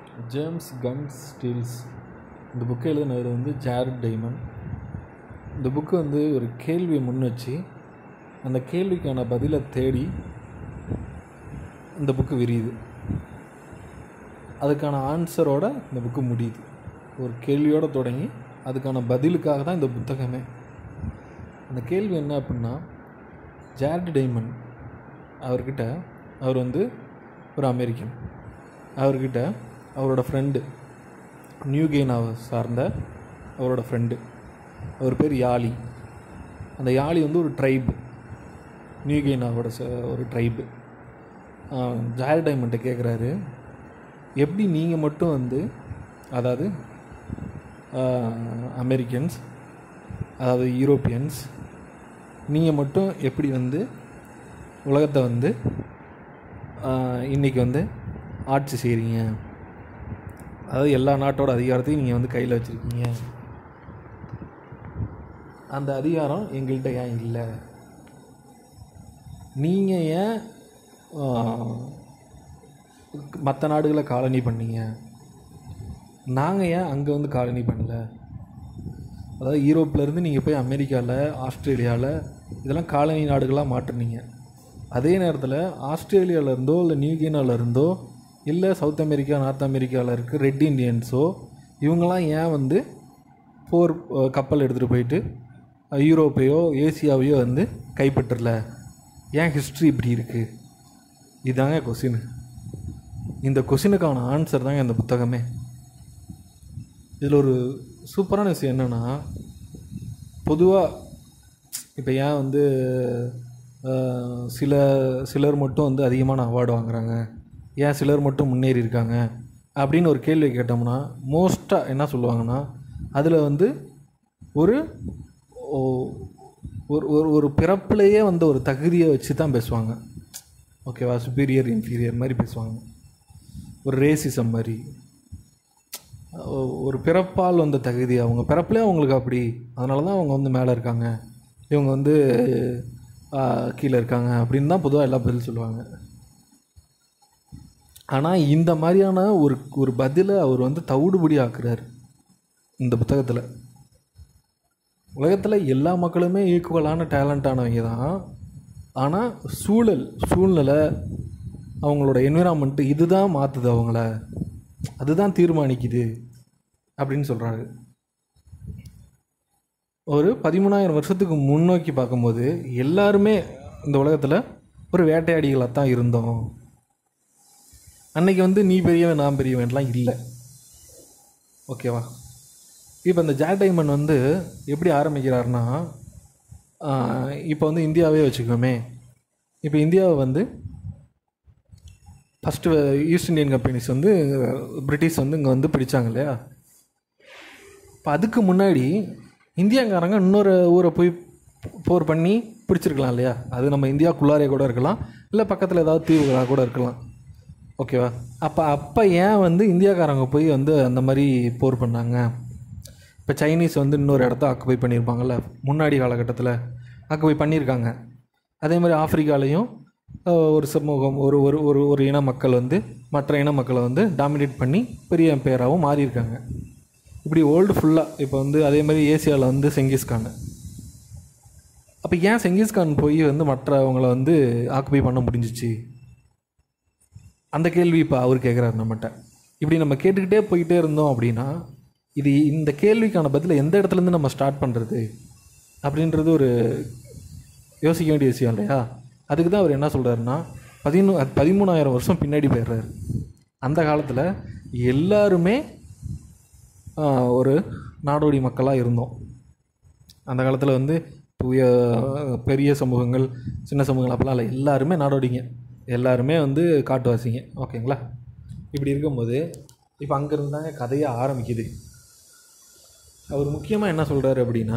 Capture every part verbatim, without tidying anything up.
James guns Steeles இந்த புக்கை எழுதினவர் வந்து ஜாரட் டைமன். இந்த புக்கு வந்து ஒரு கேள்வியை முன் வச்சு அந்த கேள்விக்கான பதிலை தேடி இந்த புக்கு விரியுது. அதுக்கான ஆன்சரோட இந்த புக்கு முடியுது. ஒரு கேள்வியோடு தொடங்கி அதுக்கான பதிலுக்காக தான் இந்த புத்தகமே. அந்த கேள்வி என்ன அப்படின்னா, ஜாரட் டைமன் அவர்கிட்ட, அவர் வந்து ஒரு அமெரிக்கன், அவர்கிட்ட அவரோட ஃப்ரெண்டு நியூகெய்னாவை சார்ந்த அவரோட ஃப்ரெண்டு, அவர் பேர் யாலி. அந்த யாலி வந்து ஒரு ட்ரைபு, நியூகெய்னாவோட ஒரு ட்ரைபு. ஜாரட் டைமன்ட்ட கேட்குறாரு, எப்படி நீங்கள் மட்டும் வந்து, அதாவது அமெரிக்கன்ஸ், அதாவது யூரோப்பியன்ஸ், நீங்கள் மட்டும் எப்படி வந்து உலகத்தை வந்து இன்றைக்கி வந்து ஆட்சி செய்கிறீங்க, அதாவது எல்லா நாட்டோட அதிகாரத்தையும் நீங்கள் வந்து கையில் வச்சுருக்கீங்க, அந்த அதிகாரம் எங்கள்கிட்ட ஏன் இல்லை? நீங்கள் ஏன் மற்ற நாடுகளை காலனி பண்ணீங்க, நாங்கள் ஏன் அங்கே வந்து காலனி பண்ணல? அதாவது யூரோப்லேருந்து நீங்கள் போய் அமெரிக்காவில், ஆஸ்திரேலியாவில் இதெல்லாம் காலனி நாடுகளாக மாற்றினீங்க. அதே நேரத்தில் ஆஸ்திரேலியாவிலேருந்தோ இல்லை நியூகினாவிலேருந்தோ இல்லை சவுத் அமெரிக்கா, நார்த் அமெரிக்காவில் இருக்க ரெட் இண்டியன்ஸோ இவங்களாம் ஏன் வந்து போர் கப்பல் எடுத்துகிட்டு போயிட்டு யூரோப்பையோ ஏசியாவையோ வந்து கைப்பற்றல? ஏன் ஹிஸ்ட்ரி இப்படி இருக்குது? இதுதாங்க கொஸ்டின். இந்த கொஸ்டினுக்கான ஆன்சர் தாங்க இந்த புத்தகமே. இதில் ஒரு சூப்பரான விஷயம் என்னென்னா, பொதுவாக இப்போ ஏன் வந்து சில சிலர் மட்டும் வந்து அதிகமான அவார்டு வாங்குகிறாங்க, ஏன் சிலர் மட்டும் முன்னேறி இருக்காங்க அப்படின்னு ஒரு கேள்வி கேட்டோம்னா, மோஸ்ட்டாக என்ன சொல்லுவாங்கன்னா, அதில் வந்து ஒரு ஒரு ஒரு பிறப்புலையே வந்து ஒரு தகுதியை வச்சு தான் பேசுவாங்க. ஓகேவா? சுப்பீரியர் இன்ஃபீரியர் மாதிரி பேசுவாங்க. ஒரு ரேசிசம் மாதிரி, ஒரு பிறப்பால் வந்த தகுதி, அவங்க பிறப்புலேயே அவங்களுக்கு அப்படி, அதனால தான் அவங்க வந்து மேலே இருக்காங்க, இவங்க வந்து கீழே இருக்காங்க அப்படின்னு தான் பொதுவாக எல்லா பதில் சொல்லுவாங்க. ஆனால் இந்த மாதிரியான ஒரு ஒரு பதிலை அவர் வந்து தவிடுபடி ஆக்குறார் இந்த புத்தகத்தில். உலகத்தில் எல்லா மக்களுமே ஈக்குவலான டேலண்டானவங்க தான், ஆனால் சூழல் சூழ்நிலை அவங்களோட என்விரான்மெண்ட்டு இதுதான் மாற்றுது அவங்கள, அதுதான் தீர்மானிக்குது அப்படின்னு சொல்கிறாரு. ஒரு பதிமூணாயிரம் வருஷத்துக்கு முன்னோக்கி பார்க்கும்போது எல்லாருமே இந்த உலகத்தில் ஒரு வேட்டையாடிகளாக தான் இருந்தோம். அன்றைக்கி வந்து நீ பெரியவன் நான் பெரியவன்லாம் இல்லை. ஓகேவா? இப்போ இந்த ஜாரட் டைமன் வந்து எப்படி ஆரம்பிக்கிறாருன்னா, இப்போ வந்து இந்தியாவே வச்சுக்கோமே. இப்போ இந்தியாவை வந்து ஃபஸ்ட்டு ஈஸ்ட் இண்டியன் கம்பெனிஸ் வந்து பிரிட்டிஷ் வந்து இங்கே வந்து பிடிச்சாங்க இல்லையா? இப்போ அதுக்கு முன்னாடி இந்தியாக்காரங்க இன்னொரு ஊரை போய் போர் பண்ணி பிடிச்சிருக்கலாம் இல்லையா? அது நம்ம இந்தியாவுக்குள்ளாரே கூட இருக்கலாம், இல்லை பக்கத்தில் ஏதாவது தீவுகளாக கூட இருக்கலாம். ஓகேவா? அப்போ அப்போ ஏன் வந்து இந்தியாக்காரங்க போய் வந்து அந்த மாதிரி போர் பண்ணாங்க? இப்போ சைனீஸ் வந்து இன்னொரு இடத்த ஆக்குபை பண்ணியிருப்பாங்கள்ல, முன்னாடி காலகட்டத்தில் ஆக்குபை பண்ணியிருக்காங்க. அதே மாதிரி ஆஃப்ரிக்காலேயும் ஒரு சமூகம், ஒரு ஒரு ஒரு ஒரு இன மக்கள் வந்து மற்ற இன மக்களை வந்து டாமினேட் பண்ணி பெரிய பேராகவும் மாறியிருக்காங்க. இப்படி வேர்ல்டு ஃபுல்லாக. இப்போ வந்து அதே மாதிரி ஏசியாவில் வந்து செங்கிஸ்கான். அப்போ ஏன் செங்கிஸ்கான் போய் வந்து மற்றவங்களை வந்து ஆக்குபை பண்ண முடிஞ்சிச்சு? அந்த கேள்வி இப்போ அவர் கேட்குறாரு நம்மகிட்ட. இப்படி நம்ம கேட்டுக்கிட்டே போய்கிட்டே இருந்தோம் அப்படின்னா, இது இந்த கேள்விக்கான பதிலை எந்த இடத்துலேருந்து நம்ம ஸ்டார்ட் பண்ணுறது அப்படின்றது ஒரு யோசிக்க வேண்டிய விஷயம் இல்லையா? அதுக்கு தான் அவர் என்ன சொல்கிறாருன்னா, பதினூ பதிமூணாயிரம் வருஷம் பின்னாடி போயிடுறாரு. அந்த காலத்தில் எல்லாருமே ஒரு நாடோடி மக்களாக இருந்தோம். அந்த காலத்தில் வந்து தூய பெரிய சமூகங்கள், சின்ன சமூகங்கள் அப்படிலாம் இல்லை, எல்லாருமே நாடோடிங்க, எல்லாருமே வந்து காட்டுவாசிங்க. ஓகேங்களா? இப்படி இருக்கும்போது இப்போ அங்கேருந்து தாங்க கதையை ஆரம்பிக்குது. அவர் முக்கியமாக என்ன சொல்கிறாரு அப்படின்னா,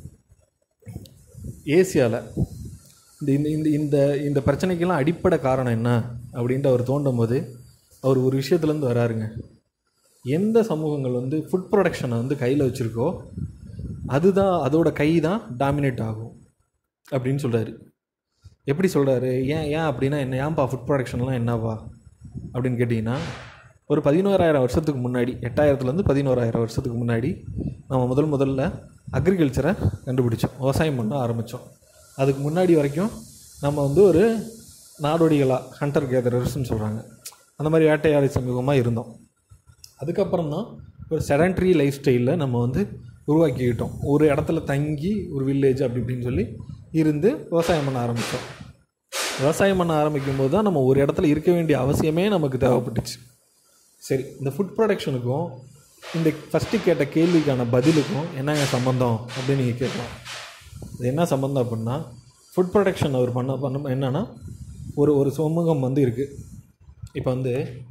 ஏசியாவில் இந்த இந்த இந்த இந்த பிரச்சனைக்கெல்லாம் அடிப்படை காரணம் என்ன அப்படின்ட்டு அவர் தோண்டும் போது அவர் ஒரு விஷயத்துலேருந்து வராருங்க. எந்த சமூகங்கள் வந்து ஃபுட் ப்ரொடக்ஷனை வந்து கையில் வச்சுருக்கோ அதுதான், அதோட கை தான் டாமினேட் ஆகும் அப்படின்னு சொல்கிறாரு. எப்படி சொல்கிறாரு? ஏன் ஏன் அப்படின்னா என்ன, ஏன்ப்பா ஃபுட் ப்ரொடக்ஷன்லாம் என்னப்பா அப்படின்னு கேட்டிங்கன்னா, ஒரு பதினோராயிரம் வருஷத்துக்கு முன்னாடி, எட்டாயிரத்துலேருந்து பதினோராயிரம் வருஷத்துக்கு முன்னாடி நம்ம முதல் முதல்ல அக்ரிகல்ச்சரை கண்டுபிடிச்சோம், விவசாயம் பண்ண ஆரம்பித்தோம். அதுக்கு முன்னாடி வரைக்கும் நம்ம வந்து ஒரு நாடோடிகளாக, ஹண்டர் கேதரர்ஸ்ன்னு சொல்கிறாங்க, அந்த மாதிரி வேட்டையாடி சமூகமாக இருந்தோம். அதுக்கப்புறம் தான் ஒரு செடன்ட்ரி லைஃப் ஸ்டைலில் நம்ம வந்து உருவாக்கிக்கிட்டோம். ஒரு இடத்துல தங்கி ஒரு வில்லேஜ் அப்படி இப்படின்னு சொல்லி இருந்து விவசாயம் பண்ண ஆரம்பித்தோம். விவசாயம் பண்ண ஆரம்பிக்கும் போது தான் நம்ம ஒரு இடத்துல இருக்க வேண்டிய அவசியமே நமக்கு தேவைப்பட்டுச்சு. சரி, இந்த ஃபுட் ப்ரொடக்ஷனுக்கும் இந்த ஃபஸ்ட்டு கேட்ட கேள்விக்கான பதிலுக்கும் என்னங்க சம்மந்தம் அப்படின்னு நீங்கள் கேட்கலாம். இது என்ன சம்மந்தம் அப்படின்னா, ஃபுட் ப்ரொடக்ஷன் அவர் பண்ண பண்ண என்னென்னா, ஒரு ஒரு சமூகம் வந்து இருக்குது. இப்போ வந்து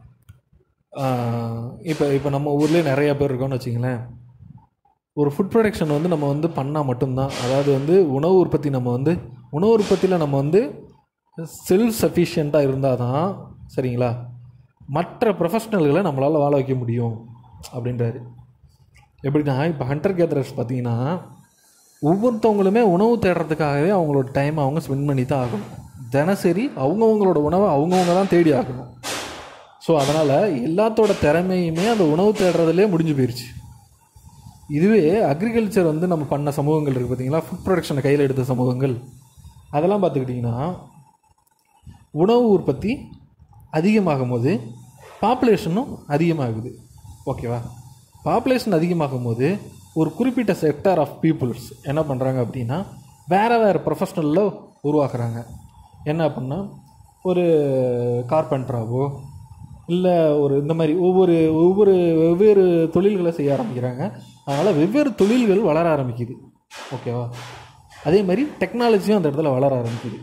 இப்போ இப்போ நம்ம ஊர்லேயே நிறையா பேர் இருக்கோன்னு வச்சிங்களேன். ஒரு ஃபுட் ப்ரொடக்ஷன் வந்து நம்ம வந்து பண்ணால் மட்டும்தான், அதாவது வந்து உணவு உற்பத்தி, நம்ம வந்து உணவு உற்பத்தியில் நம்ம வந்து செல்ஃப் சஃபிஷியண்ட்டாக இருந்தால் தான், சரிங்களா, மற்ற ப்ரொஃபஷ்னல்களை நம்மளால் வாழ வைக்க முடியும் அப்படின்றாரு. எப்படின்னா, இப்போ ஹண்டர் கேதரர்ஸ் பார்த்திங்கன்னா ஒவ்வொருத்தவங்களுமே உணவு தேடுறதுக்காகவே அவங்களோட டைமை அவங்க ஸ்பெண்ட் பண்ணி தான் ஆகணும். தினசரி அவங்கவுங்களோட உணவை அவங்கவுங்க தான் தேடி ஆகணும். ஸோ அதனால் எல்லாத்தோட திறமையுமே அந்த உணவு தேடுறதுலேயே முடிஞ்சு போயிடுச்சு. இதுவே அக்ரிகல்ச்சர் வந்து நம்ம பண்ண சமூகங்கள் இருக்குது பார்த்திங்களா, ஃபுட் ப்ரொடக்ஷனை கையில் எடுத்த சமூகங்கள், அதெல்லாம் பார்த்துக்கிட்டிங்கன்னா உணவு உற்பத்தி அதிகமாகும் போது பாப்புலேஷனும் அதிகமாகுது. ஓகேவா? பாப்புலேஷன் அதிகமாகும் போது ஒரு குறிப்பிட்ட செக்டார் ஆஃப் பீப்புள்ஸ் என்ன பண்ணுறாங்க அப்படின்னா, வேறு வேறு ப்ரொஃபஷ்னலில் உருவாக்குறாங்க. என்ன அப்படின்னா, ஒரு கார்பெண்டராகவோ இல்லை ஒரு இந்த மாதிரி ஒவ்வொரு ஒவ்வொரு வெவ்வேறு தொழில்களை செய்ய ஆரம்பிக்கிறாங்க. அதனால் வெவ்வேறு தொழில்கள் வளர ஆரம்பிக்குது. ஓகேவா? அதே மாதிரி டெக்னாலஜியும் அந்த இடத்துல வளர ஆரம்பிக்குது.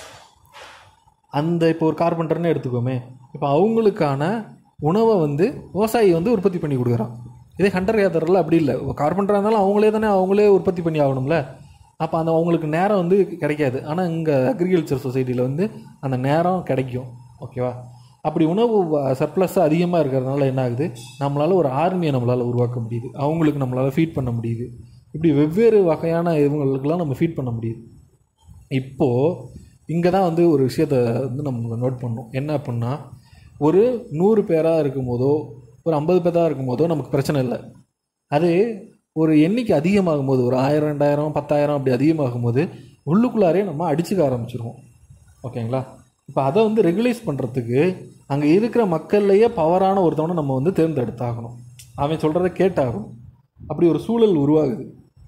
அந்த இப்போ ஒரு கார்பெண்டர்னு எடுத்துக்கோமே, இப்போ அவங்களுக்கான உணவை வந்து விவசாயி வந்து உற்பத்தி பண்ணி கொடுக்குறான். இதே ஹண்டர் கேதரில் அப்படி இல்லை. கார்பெண்டராக இருந்தாலும் அவங்களே தானே அவங்களே உற்பத்தி பண்ணி ஆகணும்ல. அப்போ அந்த அவங்களுக்கு நேரம் வந்து கிடைக்காது. ஆனால் இங்கே அக்ரிகல்ச்சர் சொசைட்டியில் வந்து அந்த நேரம் கிடைக்கும். ஓகேவா? அப்படி உணவு சர்ப்ளஸாக அதிகமாக இருக்கிறதுனால என்ன ஆகுது, நம்மளால் ஒரு ஆர்மியை நம்மளால் உருவாக்க முடியுது, அவங்களுக்கு நம்மளால் ஃபீட் பண்ண முடியுது. இப்படி வெவ்வேறு வகையான இவங்களுக்கெல்லாம் நம்ம ஃபீட் பண்ண முடியுது. இப்போது இங்கே தான் வந்து ஒரு விஷயத்தை வந்து நம்ம நோட் பண்ணணும். என்ன அப்படின்னா, ஒரு நூறு பேராக இருக்கும் போதோ ஒரு ஐம்பது பேராக இருக்கும் போதோ நமக்கு பிரச்சனை இல்லை. அது ஒரு எண்ணிக்கை அதிகமாகும் போது, ஒரு ஆயிரம் ரெண்டாயிரம் பத்தாயிரம் அப்படி அதிகமாகும் போது உள்ளுக்குள்ளாரே நம்ம அடிச்சுக்க ஆரம்பிச்சிருவோம். ஓகேங்களா? இப்போ அதை வந்து ரெகுலைஸ் பண்ணுறதுக்கு அங்கே இருக்கிற மக்கள்லேயே பவரான ஒருத்தவனை நம்ம வந்து தேர்ந்தெடுத்தாகணும். அவன் சொல்கிறத கேட்டாகணும். அப்படி ஒரு சூழல் உருவாகுது.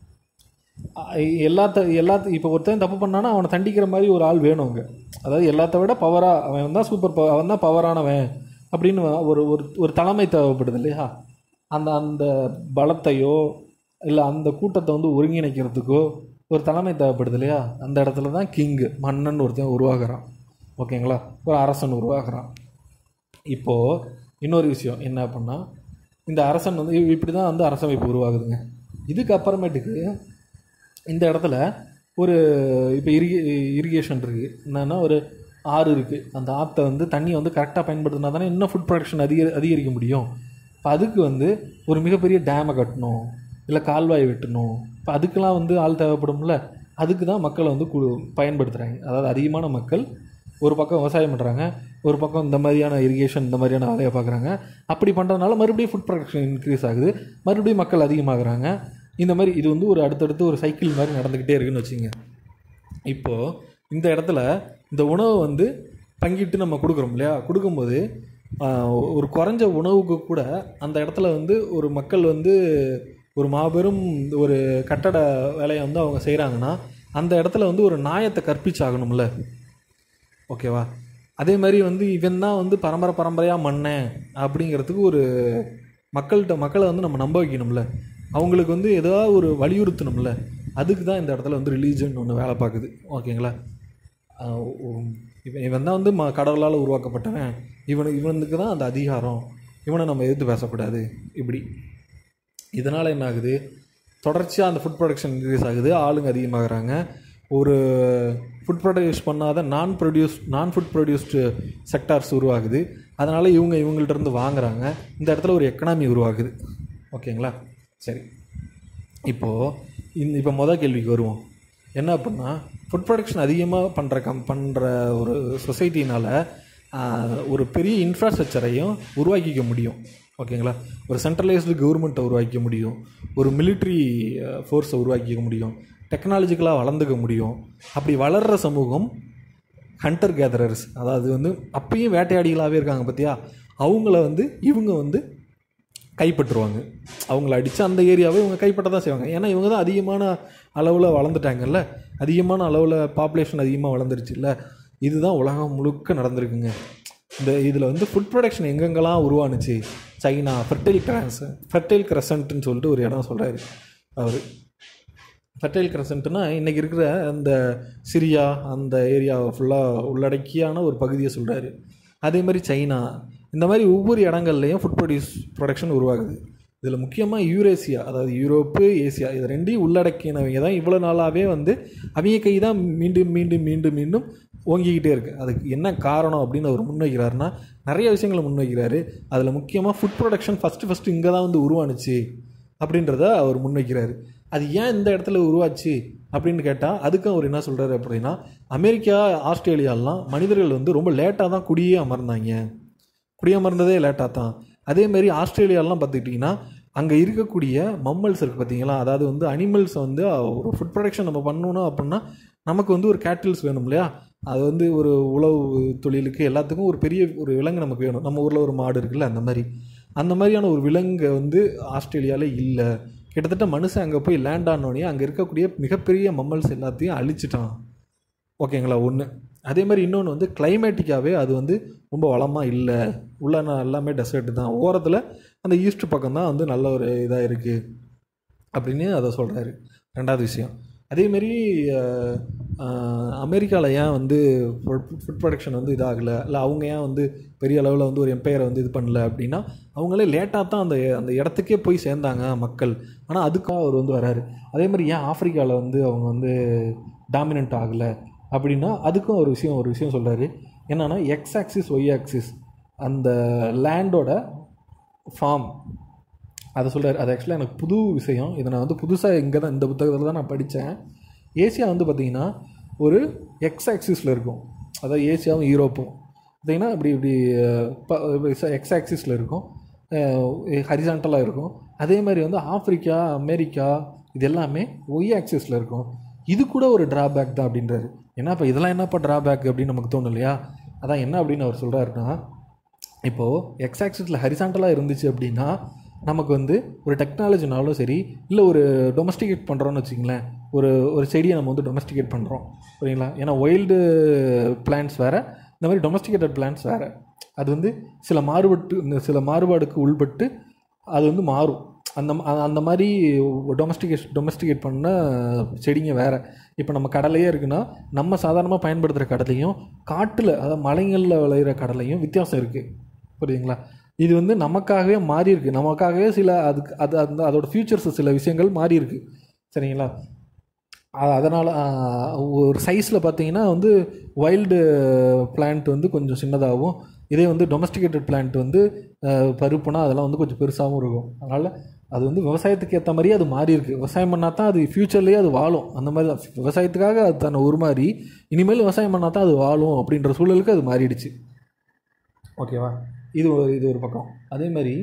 எல்லாத்த எல்லாத்த இப்போ ஒருத்தன் தப்பு பண்ணானா அவனை தண்டிக்கிற மாதிரி ஒரு ஆள் வேணுங்க. அதாவது எல்லாத்த விட பவராக அவன் தான் சூப்பர் பவர், அவன் தான் பவரானவன் அப்படின்னு ஒரு ஒரு தலைமை தேவைப்படுது இல்லையா? அந்த அந்த பலத்தையோ இல்லை அந்த கூட்டத்தை வந்து ஒருங்கிணைக்கிறதுக்கோ ஒரு தலைமை தேவைப்படுது இல்லையா? அந்த இடத்துல தான் கிங்கு, மன்னன் ஒருத்தன் உருவாகிறான். ஓகேங்களா? ஒரு அரசன் உருவாகிறான். இப்போது இன்னொரு விஷயம் என்ன அப்படின்னா, இந்த அரசன் வந்து இப்படி தான் வந்து அரசமைப்பு உருவாகுதுங்க. இதுக்கப்புறமேட்டுக்கு இந்த இடத்துல ஒரு இப்போ இரிகே இரிகேஷன் இருக்குது. என்னென்னா, ஒரு ஆறு இருக்குது. அந்த ஆற்றை வந்து தண்ணியை வந்து கரெக்டாக பயன்படுத்தினா தானே இன்னும் ஃபுட் ப்ரொடக்ஷன் அதிக அதிகரிக்க முடியும். இப்போ அதுக்கு வந்து ஒரு மிகப்பெரிய டேமை கட்டணும், இல்லை கால்வாய் வெட்டணும். இப்போ அதுக்கெலாம் வந்து ஆள் தேவைப்படும்ல. அதுக்கு தான் மக்களை வந்து கு பயன்படுத்துகிறாங்க. அதாவது அதிகமான மக்கள் ஒரு பக்கம் விவசாயம் பண்ணுறாங்க, ஒரு பக்கம் இந்த மாதிரியான இரிகேஷன் இந்த மாதிரியான வேலையை பார்க்குறாங்க. அப்படி பண்ணுறதுனால மறுபடியும் ஃபுட் ப்ரொடக்ஷன் இன்க்ரீஸ் ஆகுது, மறுபடியும் மக்கள் அதிகமாகறாங்க. இந்த மாதிரி இது வந்து ஒரு அடுத்தடுத்து ஒரு சைக்கிள் மாதிரி நடந்துக்கிட்டே இருக்குதுன்னு வச்சுங்க. இப்போது இந்த இடத்துல இந்த உணவை வந்து பங்கிட்டு நம்ம கொடுக்குறோம் இல்லையா? கொடுக்கும்போது ஒரு குறைஞ்ச உணவுக்கு கூட அந்த இடத்துல வந்து ஒரு மக்கள் வந்து ஒரு மாபெரும் ஒரு கட்டட வேலையை வந்து அவங்க செய்கிறாங்கன்னா அந்த இடத்துல வந்து ஒரு நியாயத்தை கற்பிச்சாகணும்ல. ஓகேவா? அதே மாதிரி வந்து இவன் தான் வந்து பரம்பரை பரம்பரையாக மன்னன் அப்படிங்கிறதுக்கு ஒரு மக்கள்கிட்ட மக்களை வந்து நம்ம நம்ப வைக்கணும்ல. அவங்களுக்கு வந்து ஏதாவது ஒரு வலியுறுத்தணும்ல. அதுக்கு தான் இந்த இடத்துல வந்து ரிலீஜன் ஒன்று வேலை பார்க்குது. ஓகேங்களா? இவன் இவன் தான் வந்து ம கடவுளால் உருவாக்கப்பட்டவன், இவனு இவனுக்கு தான் அந்த அதிகாரம், இவனை நம்ம எதிர்த்து பேசக்கூடாது. இப்படி இதனால் என்ன ஆகுது, தொடர்ச்சியாக அந்த ஃபுட் ப்ரொடக்ஷன் இன்க்ரீஸ் ஆகுது, ஆளுங்க அதிகமாகறாங்க. ஒரு ஃபுட் ப்ரொடியூஸ் பண்ணாத நான் ப்ரொடியூஸ் நான் ஃபுட் ப்ரொடியூஸ்டு செக்டார்ஸ் உருவாகுது. அதனால் இவங்க இவங்கள்ட்ட வாங்குகிறாங்க. இந்த இடத்துல ஒரு எக்கனாமி உருவாகுது. ஓகேங்களா? சரி, இப்போது இந்த இப்போ மொதல் கேள்விக்கு வருவோம். என்ன அப்படின்னா, ஃபுட் ப்ரொடக்ஷன் அதிகமாக பண்ணுற கம் பண்ணுற ஒரு சொசைட்டினால் ஒரு பெரிய இன்ஃப்ராஸ்ட்ரக்சரையும் உருவாக்கிக்க முடியும். ஓகேங்களா? ஒரு சென்ட்ரலைஸ்டு கவர்மெண்ட்டை உருவாக்கிக்க முடியும், ஒரு மிலிட்ரி ஃபோர்ஸை உருவாக்கிக்க முடியும், டெக்னாலஜிக்கலாக வளர்ந்துக்க முடியும். அப்படி வளர்கிற சமூகம் ஹண்டர் கேதரர்ஸ், அதாவது வந்து அப்பயும் வேட்டையாடிகளாகவே இருக்காங்க பார்த்தியா, அவங்கள வந்து இவங்க வந்து கைப்பற்றுவாங்க. அவங்கள அடித்து அந்த ஏரியாவை இவங்க கைப்பற்ற தான் செய்வாங்க. ஏன்னா இவங்க தான் அதிகமான அளவில் வளர்ந்துட்டாங்கல்ல, அதிகமான அளவில் பாப்புலேஷன் அதிகமாக வளர்ந்துருச்சு இல்லை. இதுதான் உலகம் முழுக்க நடந்திருக்குங்க. இந்த இதில் வந்து ஃபுட் ப்ரொடக்ஷன் எங்கெங்கெல்லாம் உருவானுச்சு, சைனா, ஃபெர்டைல் கிராஸ் ஃபெர்டைல் கிரசன்ட்னு சொல்லிட்டு ஒரு இடம் சொல்கிறாரு அவர். ஃபெர்டைல் கிரசன்ட்னா இன்றைக்கி இருக்கிற அந்த சிரியா அந்த ஏரியாவை ஃபுல்லாக உள்ளடக்கியான ஒரு பகுதியை சொல்கிறாரு. அதே மாதிரி சைனா, இந்த மாதிரி ஒவ்வொரு இடங்கள்லையும் ஃபுட் ப்ரொடியூஸ் ப்ரொடக்ஷன் உருவாகுது. இதில் முக்கியமாக யூரேசியா, அதாவது யூரோப்பு, ஏசியா, இது ரெண்டையும் உள்ளடக்கினவங்க தான் இவ்வளோ நாளாகவே வந்து அவங்க கை தான் மீண்டும் மீண்டும் மீண்டும் மீண்டும் ஓங்கிக்கிட்டே இருக்குது. அதுக்கு என்ன காரணம் அப்படின்னு அவர் முன்வைக்கிறாருன்னா நிறைய விஷயங்களை முன்வைக்கிறாரு. அதில் முக்கியமாக ஃபுட் ப்ரொடக்ஷன் ஃபஸ்ட்டு ஃபஸ்ட்டு இங்கே தான் வந்து உருவானுச்சு அப்படின்றத அவர் முன்வைக்கிறாரு. அது ஏன் இந்த இடத்துல உருவாச்சு அப்படின்னு கேட்டால் அதுக்கு அவர் என்ன சொல்கிறாரு அப்படின்னா, அமெரிக்கா, ஆஸ்திரேலியாலாம் மனிதர்கள் வந்து ரொம்ப லேட்டாக தான் குடியே அமர்ந்தாங்க, குடியமர்ந்ததே லேட்டாக தான். அதேமாரி ஆஸ்திரேலியாலாம் பார்த்துக்கிட்டிங்கன்னா அங்கே இருக்கக்கூடிய மம்மல்ஸ் இருக்குது பார்த்தீங்களா, அதாவது வந்து அனிமல்ஸை வந்து ஒரு ஃபுட் ப்ரொடக்ஷன் நம்ம பண்ணணும் அப்படின்னா நமக்கு வந்து ஒரு கேட்டில்ஸ் வேணும் இல்லையா, அது வந்து ஒரு உழவு தொழிலுக்கு எல்லாத்துக்கும் ஒரு பெரிய ஒரு விலங்கு நமக்கு வேணும். நம்ம ஊரில் ஒரு மாடு இருக்குல்ல, அந்த மாதிரி அந்த மாதிரியான ஒரு விலங்கு வந்து ஆஸ்திரேலியாவில் இல்லை. கிட்டத்தட்ட மனுஷன் அங்கே போய் லேண்ட் ஆனோடனே அங்கே இருக்கக்கூடிய மிகப்பெரிய மம்மல்ஸ் எல்லாத்தையும் அழிச்சிட்டான். ஓகேங்களா? ஒன்று. அதே மாதிரி இன்னொன்று வந்து கிளைமேட்டிக்காகவே அது வந்து ரொம்ப வளமாக இல்லை, உள்ள எல்லாமே டெசர்ட் தான், ஓரத்தில் அந்த ஈஸ்ட் பக்கம் தான் வந்து நல்ல ஒரு இதாக இருக்குது அப்படின்னு அதை சொல்கிறாரு. ரெண்டாவது விஷயம், அதேமாரி அமெரிக்காவில் ஏன் வந்து ஃபுட் ப்ரொடக்ஷன் வந்து இதாகலை, இல்லை அவங்க ஏன் வந்து பெரிய அளவில் வந்து ஒரு எம்பையரை வந்து இது பண்ணல அப்படின்னா அவங்களே லேட்டாக தான் அந்த அந்த இடத்துக்கே போய் சேர்ந்தாங்க மக்கள். ஆனால் அதுக்காக அவர் வந்து வராரு. அதே மாதிரி ஏன் ஆஃப்ரிக்காவில் வந்து அவங்க வந்து டாமினன்ட் ஆகலை அப்படின்னா அதுக்கும் ஒரு விஷயம் ஒரு விஷயம் சொல்கிறாரு. என்னென்னா எக்ஸ் ஆக்சிஸ் ஒய் ஆக்சிஸ் அந்த லேண்டோட ஃபார்ம் அதை சொல்கிறார். அது ஆக்சுவலாக எனக்கு புது விஷயம், இதை நான் வந்து புதுசாக இங்கே தான் இந்த புத்தகத்தில் தான் நான் படித்தேன். ஏசியா வந்து பார்த்திங்கன்னா ஒரு எக்ஸ் ஆக்சிஸில் இருக்கும், அதாவது ஏசியாவும் யூரோப்பும் பார்த்திங்கன்னா இப்படி இப்படி எக்ஸ் ஆக்சிஸில் இருக்கும், ஹரிசாண்டலாக இருக்கும். அதே மாதிரி வந்து ஆஃப்ரிக்கா, அமெரிக்கா இது எல்லாமே ஒய் ஆக்சிஸில் இருக்கும். இது கூட ஒரு ட்ராபேக் தான் அப்படின்றாரு. ஏன்னா இப்போ இதெல்லாம் என்னப்பா ட்ராபேக் அப்படின்னு நமக்கு தோணும் இல்லையா? அதான் என்ன அப்படின்னு அவர் சொல்கிறாருன்னா, இப்போது எக்ஸ் ஆக்சிஸில் ஹரிசாண்டலாக இருந்துச்சு அப்படின்னா நமக்கு வந்து ஒரு டெக்னாலஜினாலும் சரி, இல்லை ஒரு டொமஸ்டிகேட் பண்ணுறோன்னு வச்சுங்களேன், ஒரு ஒரு செடியை நம்ம வந்து டொமஸ்டிகேட் பண்ணுறோம் சரிங்களா. ஏன்னா ஒயில்டு பிளான்ட்ஸ் வேறு, இந்த மாதிரி டொமஸ்டிகேட்டட் பிளான்ட்ஸ் வேறு. அது வந்து சில மாறுபட்டு சில மாறுபாடுக்கு உள்பட்டு அது வந்து மாறும். அந்த அந்த மாதிரி டொமஸ்டிகேஷ் டொமஸ்டிகேட் பண்ண செடிங்க வேறு. இப்போ நம்ம கடலையே இருக்குன்னா நம்ம சாதாரணமாக பயன்படுத்துகிற கடலையும் காட்டில் அதாவது மலைகளில் விளையிற கடலையும் வித்தியாசம் இருக்குது, புரியுதுங்களா. இது வந்து நமக்காகவே மாறி இருக்குது, நமக்காகவே சில அதுக்கு அது அந்த அதோடய ஃபியூச்சர்ஸ் சில விஷயங்கள் மாறி இருக்குது சரிங்களா. அதனால் ஒரு சைஸில் பார்த்தீங்கன்னா வந்து வைல்டு பிளான்ட் வந்து கொஞ்சம் சின்னதாகவும், இதே வந்து டொமஸ்டிகேட்டட் பிளான்ட் வந்து பருப்புனா அதெல்லாம் வந்து கொஞ்சம் பெருசாகவும் இருக்கும். அதனால் அது வந்து விவசாயத்துக்கு ஏற்ற மாதிரியே அது மாறி இருக்குது. விவசாயம் பண்ணால் தான் அது ஃப்யூச்சர்லேயே அது வாழும். அந்த மாதிரி தான் விவசாயத்துக்காக அது தன்னை உருமாறி இனிமேல் விவசாயம் பண்ணால் தான் அது வாழும் அப்படின்ற சூழலுக்கு அது மாறிடுச்சு. ஓகேவா? இது ஒரு இது ஒரு பக்கம். அதே மாதிரி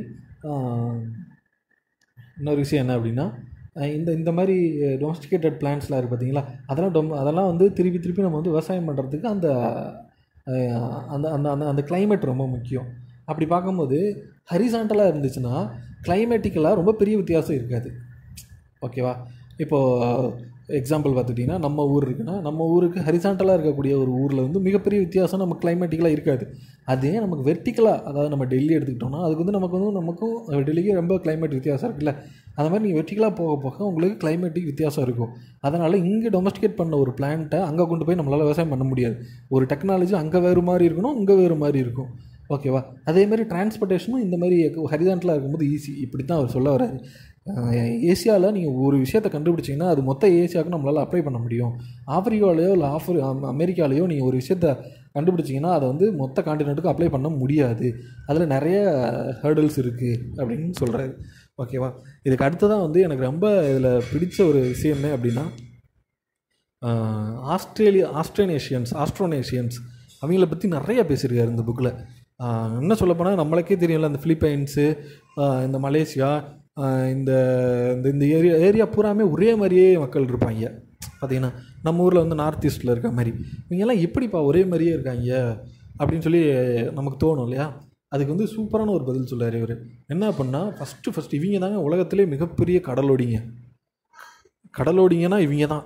இன்னொரு விஷயம் என்ன அப்படின்னா, இந்த இந்த மாதிரி டொமஸ்டிகேட்டட் பிளான்ட்ஸ்லாம் இருக்குது பார்த்தீங்களா, அதெல்லாம் டொம் அதெல்லாம் வந்து திருப்பி திருப்பி நம்ம வந்து விவசாயம் பண்ணுறதுக்கு அந்த அந்த அந்த அந்த அந்த கிளைமேட் ரொம்ப முக்கியம். அப்படி பார்க்கும்போது ஹரிசாண்டலாக இருந்துச்சுன்னா கிளைமேட்டிக்கலாக ரொம்ப பெரிய வித்தியாசம் இருக்காது. ஓகேவா? இப்போது எக்ஸாம்பிள் பார்த்துட்டிங்கன்னா நம்ம ஊர் இருக்குன்னா நம்ம ஊருக்கு ஹரிசாண்டலாக இருக்கக்கூடிய ஒரு ஊரில் வந்து மிகப்பெரிய வித்தியாசம் நம்ம கிளைமேட்டிக்கலாக இருக்காது. அதே நமக்கு வெர்டிக்கலாக, அதாவது நம்ம டெல்லி எடுத்துக்கிட்டோம்னா அதுக்கு வந்து நமக்கு வந்து நமக்கும் டெல்லிக்கு ரொம்ப கிளைமேட் வித்தியாசம் இருக்குல்ல. அந்த மாதிரி நீங்கள் வெர்டிக்கலாக போக போக உங்களுக்கு கிளைமேட்டிக் வித்தியாசம் இருக்கும். அதனால் இங்கே டொமஸ்டிகேட் பண்ண ஒரு பிளான்ட்டை அங்கே கொண்டு போய் நம்மளால் விவசாயம் பண்ண முடியாது. ஒரு டெக்னாலஜி அங்கே வேறு மாதிரி இருக்கணும், இங்கே வேறு மாதிரி இருக்கும். ஓகேவா? அதேமாதிரி டிரான்ஸ்போர்ட்டேஷனும் இந்த மாதிரி ஹரிசாண்டலாக இருக்கும்போது ஈஸி. இப்படி தான் அவர் சொல்ல வர்றாரு. ஏசியாவில் நீங்கள் ஒரு விஷயத்தை கண்டுபிடிச்சிங்கன்னா அது மொத்த ஏசியாவுக்கு நம்மளால் அப்ளை பண்ண முடியும். ஆஃப்ரிக்காவிலையோ இல்லை ஆஃப்ரி அமெரிக்காலேயோ நீங்கள் ஒரு விஷயத்தை கண்டுபிடிச்சிங்கன்னா அதை வந்து மொத்த காண்டினெண்ட்டுக்கு அப்ளை பண்ண முடியாது. அதில் நிறைய ஹேர்டல்ஸ் இருக்குது அப்படின்னு சொல்கிறாரு. ஓகேவா? இதுக்கு அடுத்ததான் வந்து எனக்கு ரொம்ப இதில் பிடிச்ச ஒரு விஷயம் என்ன அப்படின்னா, ஆஸ்திரேலியா ஆஸ்ட்ரேனேஷியன்ஸ் ஆஸ்ட்ரோனேஷியன்ஸ் அவங்கள பற்றி நிறையா பேசியிருக்காரு இந்த புக்கில். என்ன சொல்லப்போனால் நம்மளுக்கே தெரியல, அந்த ஃபிலிப்பைன்ஸு, இந்த மலேசியா, இந்த இந்த ஏரியா ஏரியா பூராமே ஒரே மாதிரியே மக்கள் இருப்பாங்க. பார்த்திங்கன்னா நம்ம ஊரில் வந்து நார்த் ஈஸ்ட்டில் இருக்க மாதிரி இவங்கெல்லாம் எப்படிப்பா ஒரே மாதிரியே இருக்காங்க அப்படின்னு சொல்லி நமக்கு தோணும் இல்லையா? அதுக்கு வந்து சூப்பரான ஒரு பதில் சொல்லார் இவர். என்ன அப்படின்னா, ஃபஸ்ட்டு ஃபஸ்ட்டு இவங்க தாங்க உலகத்திலே மிகப்பெரிய கடலோடிங்க. கடலோடிங்கன்னா இவங்க தான்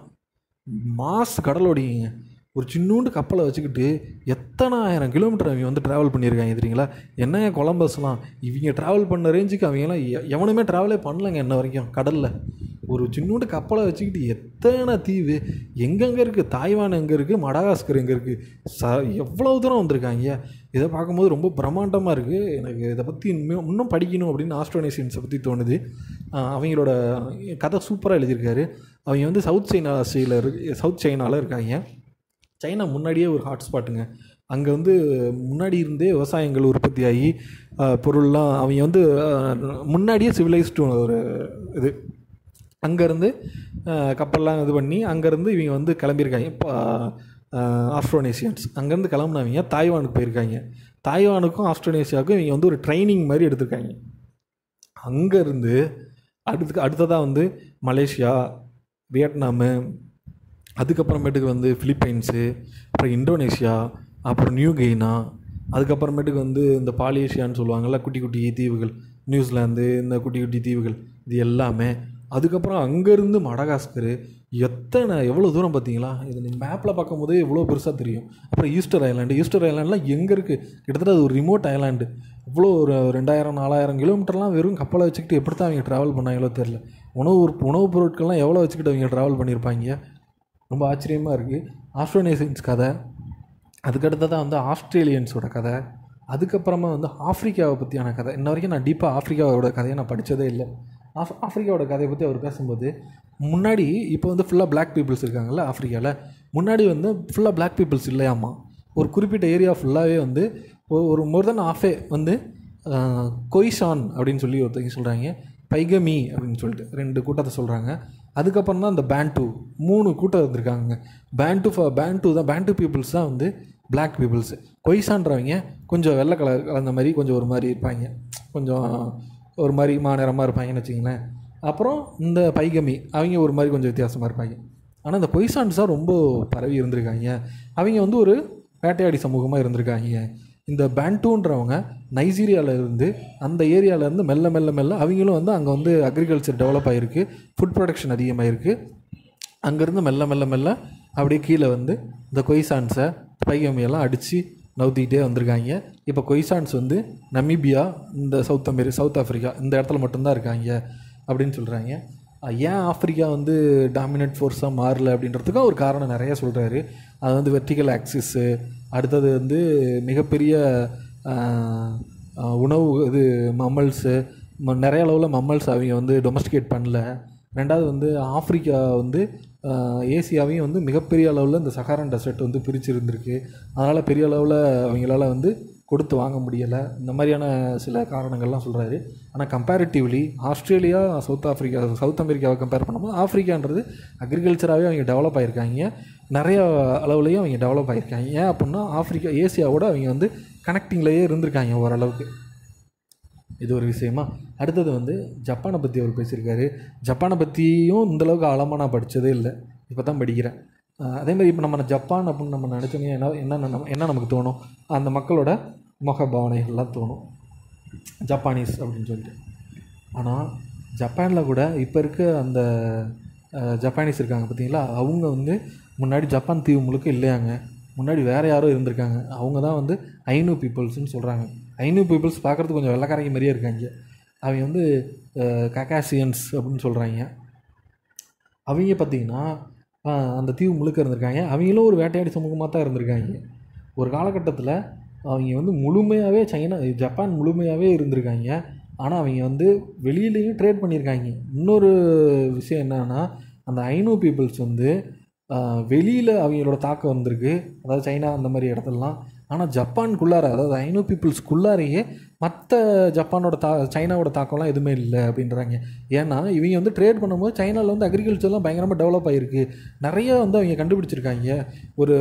மாஸ் கடலோடிங்க. ஒரு சின்னூண்டு கப்பலை வச்சுக்கிட்டு எத்தனை ஆயிரம் கிலோமீட்டர் அவங்க வந்து ட்ராவல் பண்ணியிருக்காங்க தெரியுங்களா? என்ன கொலம்பஸ்லாம் இவங்க ட்ராவல் பண்ண ரேஞ்சுக்கு அவங்கெல்லாம் எவனுமே ட்ராவலே பண்ணலைங்க இன்ன வரைக்கும் கடலில். ஒரு சின்னூண்டு கப்பலை வச்சுக்கிட்டு எத்தனை தீவு எங்கெங்கே இருக்குது, தாய்வான் எங்கே இருக்குது, மடகாஸ்கர் எங்கே இருக்குது, ச எவ்வளோ தூரம் வந்திருக்காங்க. இதை பார்க்கும்போது ரொம்ப பிரம்மாண்டமாக இருக்குது. எனக்கு இதை பற்றி இன்னும் இன்னும் படிக்கணும் அப்படின்னு ஆஸ்ட்ரோனேஷியன்ஸை பற்றி தோணுது. அவங்களோட கதை சூப்பராக எழுதியிருக்காரு. அவங்க வந்து சவுத் சைனா ஆசியில் இருக்கு சவுத் சைனாவில் இருக்காங்க. சைனா முன்னாடியே ஒரு ஹாட்ஸ்பாட்டுங்க. அங்கே வந்து முன்னாடி இருந்தே விவசாயங்கள் உற்பத்தி ஆகி பொருள்லாம் அவங்க வந்து முன்னாடியே சிவிலைஸ்டு ஒரு இது. அங்கேருந்து கப்பல்லாம் இது பண்ணி அங்கேருந்து இவங்க வந்து கிளம்பியிருக்காங்க. இப்போ ஆஸ்ட்ரோனேஷியன்ஸ் அங்கேருந்து கிளம்புனவங்க தாய்வானுக்கு போயிருக்காங்க. தாய்வானுக்கும் ஆஸ்ட்ரோனேஷியாவுக்கும் இவங்க வந்து ஒரு ட்ரைனிங் மாதிரி எடுத்திருக்காங்க. அங்கேருந்து அடுத்து அடுத்ததாக வந்து மலேசியா, வியட்நாமு, அதுக்கப்புறமேட்டுக்கு வந்து ஃபிலிப்பைன்ஸு, அப்புறம் இந்தோனேஷியா, அப்புறம் நியூ கெய்னா, அதுக்கப்புறமேட்டுக்கு வந்து இந்த பாலினேஷியான்னு சொல்லுவாங்கள்ல, குட்டி குட்டி தீவுகள், நியூசிலாந்து, இந்த குட்டி குட்டி தீவுகள் இது எல்லாமே. அதுக்கப்புறம் அங்கேருந்து மடகாஸ்கரு. எத்தனை எவ்வளோ தூரம் பார்த்தீங்களா? இது நீங்கள் மேப்பில் பார்க்கும் போதே எவ்வளோ பெருசாக தெரியும். அப்புறம் ஈஸ்டர் ஐலாண்டு. ஈஸ்டர் ஐலாண்டெலாம் எங்கே இருக்குது? கிட்டத்தட்ட அது ஒரு ரிமோட் ஐலாண்டு. இவ்வளோ ஒரு ரெண்டாயிரம் நாலாயிரம் கிலோமீட்டர்லாம் வெறும் கப்பலை வச்சுக்கிட்டு எப்படி தான் அவங்க ட்ராவல் பண்ணாங்களோ தெரில. உணவு உணவுப் பொருட்கள்லாம் எவ்வளோ வச்சுக்கிட்டு அவங்க ட்ராவல் பண்ணியிருப்பாங்க. ரொம்ப ஆச்சரியமாக இருக்குது. ஆஸ்ட்ரோனேஷியன்ஸ் கதை, அதுக்கடுத்ததான் வந்து ஆஸ்திரேலியன்ஸோட கதை, அதுக்கப்புறமா வந்து ஆஃப்ரிக்காவை பற்றியான கதை. இன்ன வரைக்கும் நான் டீப்பாக ஆஃப்ரிக்காவோட கதையை நான் படித்ததே இல்லை. ஆஃப் ஆஃப்ரிக்காவோட கதையை பற்றி அவர் பேசும்போது, முன்னாடி இப்போ வந்து ஃபுல்லாக பிளாக் பீப்புள்ஸ் இருக்காங்கல்ல ஆஃப்ரிக்காவில், முன்னாடி வந்து ஃபுல்லாக பிளாக் பீப்புள்ஸ் இல்லையாம்மா. ஒரு குறிப்பிட்ட ஏரியா ஃபுல்லாகவே வந்து ஒரு மோர் தென் ஆஃபே வந்து கொய்சான் அப்படின்னு சொல்லி ஒருத்தங்க சொல்கிறாங்க, பைகமி அப்படின்னு சொல்லிட்டு ரெண்டு கூட்டத்தை சொல்கிறாங்க. அதுக்கப்புறம் தான் இந்த பேண்டு மூணு கூட்டம் இருந்திருக்காங்க. பேண்டு ஃப பேண்டு தான் பேண்டு பீப்புள்ஸ் தான் வந்து பிளாக் பீப்புள்ஸ். கொய்சான்றவங்க கொஞ்சம் வெள்ளை கலர் கலந்த மாதிரி கொஞ்சம் ஒரு மாதிரி இருப்பாங்க, கொஞ்சம் ஒரு மாதிரி மாநிறமாக இருப்பாங்கன்னு வச்சிங்களேன். அப்புறம் இந்த பைகமி அவங்க ஒரு மாதிரி கொஞ்சம் வித்தியாசமாக இருப்பாங்க. ஆனால் இந்த கொய்சான்ஸ் தான் ரொம்ப பரவி இருந்திருக்காங்க. அவங்க வந்து ஒரு வேட்டையாடி சமூகமாக இருந்திருக்காங்க. இந்த பேண்டுன்றவங்க நைஜீரியாவில் இருந்து அந்த ஏரியாவிலேருந்து மெல்ல மெல்ல மெல்ல அவங்களும் வந்து அங்கே வந்து அக்ரிகல்ச்சர் டெவலப் ஆகிருக்கு, ஃபுட் ப்ரொடக்ஷன் அதிகமாகிருக்கு. அங்கேருந்து மெல்ல மெல்ல மெல்ல அப்படியே கீழே வந்து இந்த கொய்சான்ஸை பைகமியெல்லாம் அடித்து நவுத்திக்கிட்டே வந்திருக்காங்க. இப்போ கொய்சான்ஸ் வந்து நமீபியா, இந்த சவுத் அமெரி சவுத் ஆஃப்ரிக்கா இந்த இடத்துல மட்டும்தான் இருக்காங்க அப்படின்னு சொல்கிறாங்க. ஏன் ஆஃப்ரிக்கா வந்து டாமினேட் ஃபோர்ஸாக மாறல அப்படின்றதுக்கும் ஒரு காரணம் நிறைய சொல்கிறாரு. அது வந்து வெர்டிக்கல் ஆக்சிஸு, அடுத்தது வந்து மிகப்பெரிய உணவு இது மம்மல்ஸு, நிறைய அளவில் மம்மல்ஸ் அவங்க வந்து டொமஸ்டிகேட் பண்ணல. ரெண்டாவது வந்து ஆஃப்ரிக்கா வந்து ஏசியாவையும் வந்து மிகப்பெரிய அளவில் இந்த சஹாரன் டெசர்ட் வந்து பிரிச்சுருந்துருக்கு. அதனால் பெரிய அளவில் அவங்களால வந்து கொடுத்து வாங்க முடியலை. இந்த மாதிரியான சில காரணங்கள்லாம் சொல்கிறாரு. ஆனால் comparatively Australia, South Africa, South அமெரிக்காவை கம்பேர் பண்ணும்போது ஆஃப்ரிக்கான்றது அக்ரிகல்ச்சராகவே அவங்க டெவலப் ஆகியிருக்காங்க. நிறைய அளவுலேயும் அவங்க டெவலப் ஆகியிருக்காங்க. ஏன் அப்படின்னா ஆஃப்ரிக்கா ஏசியாவோட அவங்க வந்து கனெக்டிங்லேயே இருந்திருக்காங்க ஓரளவுக்கு. இது ஒரு விஷயமா. அடுத்தது வந்து ஜப்பானை பற்றி அவர் பேசியிருக்காரு. ஜப்பானை பற்றியும் இந்தளவுக்கு ஆழமாக நான் படித்ததே இல்லை, இப்போ தான் படிக்கிறேன். அதேமாதிரி இப்போ நம்ம ஜப்பான் அப்படின்னு நம்ம நினச்சோன்னே என்ன என்ன என்ன நமக்கு தோணும்? அந்த மக்களோட முக பாவனைகள்லாம் தோணும், ஜப்பானீஸ் அப்படின்னு சொல்லிட்டு. ஆனால் ஜப்பானில் கூட இப்போ இருக்க அந்த ஜப்பானீஸ் இருக்காங்க பார்த்தீங்களா, அவங்க வந்து முன்னாடி ஜப்பான் தீவு முழுக்க இல்லையாங்க, முன்னாடி வேறு யாரோ இருந்திருக்காங்க. அவங்க தான் வந்து ஐனு பீப்புள்ஸ்ன்னு சொல்கிறாங்க. ஐனு பீப்புள்ஸ் பார்க்குறதுக்கு கொஞ்சம் வெள்ளைக்காரங்க மாதிரியே இருக்காங்க. அவங்க வந்து கக்காசியன்ஸ் அப்படின்னு சொல்கிறாங்க. அவங்க பார்த்திங்கன்னா அந்த தீவு முழுக்க இருந்திருக்காங்க. அவங்களும் ஒரு வேட்டையாடி சமூகமாக தான் இருந்திருக்காங்க. ஒரு காலகட்டத்தில் அவங்க வந்து முழுமையாகவே சைனா ஜப்பான் முழுமையாகவே இருந்திருக்காங்க. ஆனால் அவங்க வந்து வெளியிலையும் ட்ரேட் பண்ணியிருக்காங்க. இன்னொரு விஷயம் என்னன்னா, அந்த ஐனு பீப்புள்ஸ் வந்து வெளியில் அவங்களோட தாக்கம் வந்திருக்கு, அதாவது சைனா அந்த மாதிரி இடத்துலலாம். ஆனால் ஜப்பானுக்குள்ளார, அதாவது ஐனு பீப்புள்ஸ்க்குள்ளாரையே மற்ற ஜப்பானோட தா சைனாவோட தாக்கம்லாம் எதுவுமே இல்லை அப்படின்றாங்க. ஏன்னா இவங்க வந்து ட்ரேட் பண்ணும்போது சைனாவில் வந்து அக்ரிகல்ச்சர்லாம் பயங்கரமாக டெவலப் ஆகிருக்கு. நிறைய வந்து அவங்க கண்டுபிடிச்சிருக்காங்க. ஒரு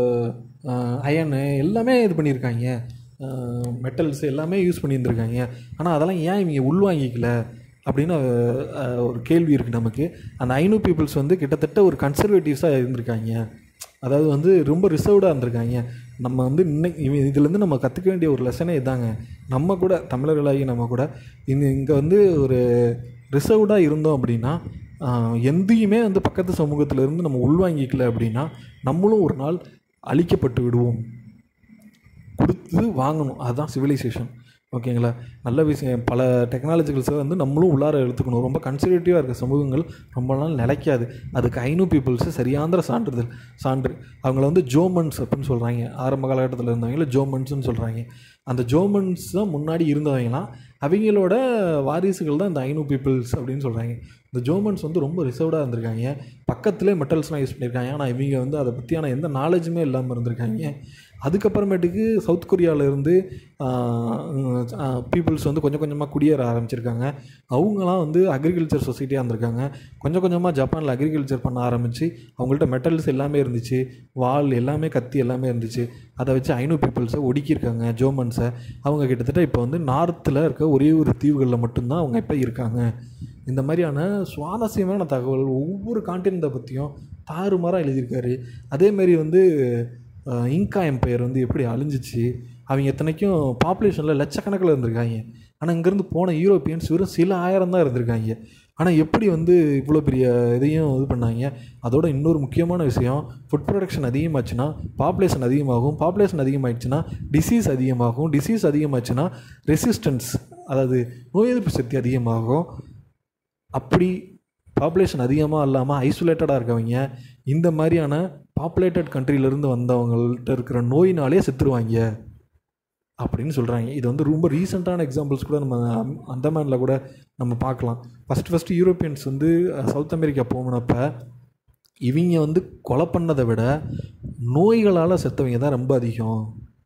அயனு எல்லாமே இது பண்ணியிருக்காங்க, மெட்டல்ஸ் எல்லாமே யூஸ் பண்ணியிருந்துருக்காங்க. ஆனால் அதெல்லாம் ஏன் இவங்க உள்வாங்கிக்கல அப்படின்னு ஒரு கேள்வி இருக்குது நமக்கு. அந்த ஐனூ பீப்புள்ஸ் வந்து கிட்டத்தட்ட ஒரு கன்சர்வேட்டிவ்ஸாக இருந்திருக்காங்க. அதாவது வந்து ரொம்ப ரிசர்வ்டாக இருந்திருக்காங்க. நம்ம வந்து இன்னைக்கு இதுலேருந்து நம்ம கற்றுக்க வேண்டிய ஒரு லெசனே இதாங்க. நம்ம கூட தமிழர்களாகி நம்ம கூட இந்த இங்கே வந்து ஒரு ரிசர்வ்டாக இருந்தோம் அப்படின்னா, எந்தையுமே வந்து பக்கத்து சமூகத்திலேருந்து நம்ம உள்வாங்கிக்கல அப்படின்னா நம்மளும் ஒரு நாள் அழிக்கப்பட்டு விடுவோம். கொடுத்து வாங்கணும், அதுதான் சிவிலைசேஷன். ஓகேங்களா? நல்ல விஷயம். பல டெக்னாலஜிக்கல்ஸை வந்து நம்மளும் உள்ளார எடுத்துக்கணும். ரொம்ப கன்சர்வேட்டிவாக இருக்க சமூகங்கள் ரொம்ப நாள் நிலைக்காது. அதுக்கு ஐநூ பீப்புள்ஸு சரியாந்திர சான்றிதழ் சான்று அவங்கள வந்து ஜோமன்ஸ் அப்படின்னு சொல்கிறாங்க. ஆரம்ப காலகட்டத்தில் இருந்தவங்கள ஜோமன்ஸ்னு சொல்கிறாங்க. அந்த ஜோமன்ஸ் தான் முன்னாடி இருந்தவங்களாம், அவங்களோட வாரிசுகள் தான் இந்த ஐநூ பீப்புள்ஸ் அப்படின்னு சொல்கிறாங்க. இந்த ஜோமன்ஸ் வந்து ரொம்ப ரிசர்வ்டாக இருந்திருக்காங்க. பக்கத்துலேயே மெட்டல்ஸ்லாம் யூஸ் பண்ணியிருக்காங்க. ஆனால் இவங்க வந்து அதை பற்றியான எந்த நாலேஜுமே இல்லாமல் இருந்திருக்காங்க. அதுக்கப்புறமேட்டுக்கு சவுத் கொரியாவிலேருந்து பீப்புள்ஸ் வந்து கொஞ்சம் கொஞ்சமாக குடியேற ஆரம்பிச்சிருக்காங்க. அவங்களாம் வந்து அக்ரிகல்ச்சர் சொசைட்டியாக இருந்திருக்காங்க. கொஞ்சம் கொஞ்சமாக ஜப்பானில் அக்ரிகல்ச்சர் பண்ண ஆரம்பித்து அவங்கள்ட்ட மெட்டல்ஸ் எல்லாமே இருந்துச்சு, வால் எல்லாமே, கத்தி எல்லாமே இருந்துச்சு. அதை வச்சு ஐநூ பீப்புள்ஸை ஒடுக்கியிருக்காங்க, ஜோமன்ஸை. அவங்க கிட்டத்தட்ட இப்போ வந்து நார்த்தில் இருக்க ஒரே ஒரு தீவுகளில் மட்டும்தான் அவங்க இப்போ இருக்காங்க. இந்த மாதிரியான சுவாரஸ்யமான தகவல் ஒவ்வொரு கான்டினென்ட்டை பற்றியும் தாறுமாறாக எழுதியிருக்காரு. அதேமாரி வந்து இன்கா எம்பையர் வந்து எப்படி அழிஞ்சிச்சு, அவங்க எத்தனைக்கும் பாப்புலேஷனில் லட்சக்கணக்கில் இருந்திருக்காங்க. ஆனால் இங்கேருந்து போன யூரோப்பியன்ஸ் வெறும் சில ஆயிரம் தான் இருந்திருக்காங்க. ஆனால் எப்படி வந்து இவ்வளோ பெரிய இதையும் இது பண்ணாங்க. அதோட இன்னொரு முக்கியமான விஷயம், ஃபுட் ப்ரொடக்ஷன் அதிகமாச்சுன்னா பாப்புலேஷன் அதிகமாகும், பாப்புலேஷன் அதிகமாகிடுச்சுன்னா டிசீஸ் அதிகமாகும், டிசீஸ் அதிகமாச்சுன்னா ரெசிஸ்டன்ஸ், அதாவது நோய் எதிர்ப்பு சக்தி அதிகமாகும். அப்படி பாப்புலேஷன் அதிகமாக இல்லாமல் ஐசோலேட்டடாக இருக்கவங்க இந்த மாதிரியான பாப்புலேட்டட் கண்ட்ரியிலேருந்து வந்தவங்கள்ட்ட இருக்கிற நோயினாலே செத்துருவாங்க அப்படின்னு சொல்கிறாங்க. இது வந்து ரொம்ப ரீசெண்டான எக்ஸாம்பிள்ஸ் கூட நம்ம அந்தமானில் கூட நம்ம பார்க்கலாம். ஃபஸ்ட்டு ஃபஸ்ட்டு யூரோப்பியன்ஸ் வந்து சவுத் அமெரிக்கா போனப்ப இவங்க வந்து கொலை பண்ணதை விட நோய்களால் செத்தவங்க தான் ரொம்ப அதிகம்.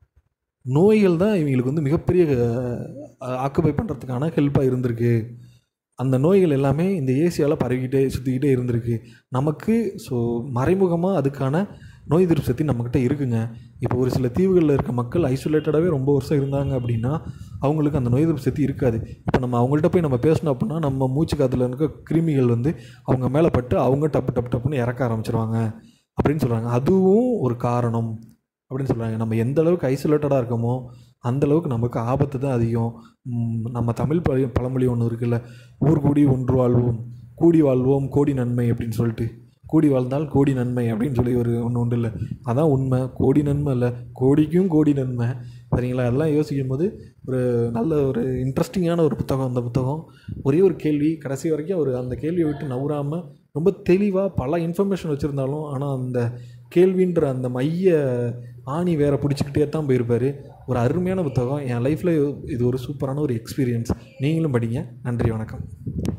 நோய்கள் தான் இவங்களுக்கு வந்து மிகப்பெரிய ஆக்குபை பண்ணுறதுக்கான ஹெல்ப்பாக இருந்திருக்கு. அந்த நோய்கள் எல்லாமே இந்த ஏசியாவில் பரவிக்கிட்டே சுற்றிக்கிட்டே இருந்திருக்கு நமக்கு. ஸோ மறைமுகமாக அதுக்கான நோய் எதிர்ப்பு சக்தி நம்மக்கிட்ட இருக்குங்க. இப்போ ஒரு சில தீவுகளில் இருக்க மக்கள் ஐசோலேட்டடாகவே ரொம்ப வருஷம் இருந்தாங்க அப்படின்னா அவங்களுக்கு அந்த நோய் எதிர்ப்பு சக்தி இருக்காது. இப்போ நம்ம அவங்கள்ட்ட போய் நம்ம பேசணும் அப்படின்னா நம்ம மூச்சு காற்றுல இருக்க கிருமிகள் வந்து அவங்க மேலே பட்டு அவங்க டப்பு டப்பு டப்புன்னு இறக்க ஆரம்பிச்சிருவாங்க அப்படின்னு சொல்கிறாங்க. அதுவும் ஒரு காரணம் அப்படின்னு சொல்கிறாங்க. நம்ம எந்த அளவுக்கு ஐசோலேட்டடாக இருக்கோமோ அந்தளவுக்கு நமக்கு ஆபத்து தான் அதிகம். நம்ம தமிழ் பழ பழமொழி ஒன்று இருக்குல்ல, ஊர் கூடி ஒன்று வாழ்வோம், கூடி வாழ்வோம் கோடி நன்மை அப்படின்னு சொல்லிட்டு, கூடி வாழ்ந்தால் கோடி நன்மை அப்படின்னு சொல்லி ஒரு ஒன்று உண்டு இல்லை, அதான் உண்மை. கோடி நன்மை இல்லை, கோடிக்கும் கோடி நன்மை. சரிங்களா? அதெல்லாம் யோசிக்கும் போது ஒரு நல்ல ஒரு இன்ட்ரெஸ்டிங்கான ஒரு புத்தகம் அந்த புத்தகம். ஒரே ஒரு கேள்வி கடைசி வரைக்கும் அவர் அந்த கேள்வியை விட்டு நவுறாமல் ரொம்ப தெளிவாக பல இன்ஃபர்மேஷன் வச்சுருந்தாலும் ஆனால் அந்த கேள்வின்ற அந்த மைய ஆணி வேற பிடிச்சிக்கிட்டே தான் போயிருப்பார். ஒரு அருமையான புத்தகம். என் லைஃப்பில் இது ஒரு சூப்பரான ஒரு எக்ஸ்பீரியன்ஸ். நீங்களும் படிங்க. நன்றி, வணக்கம்.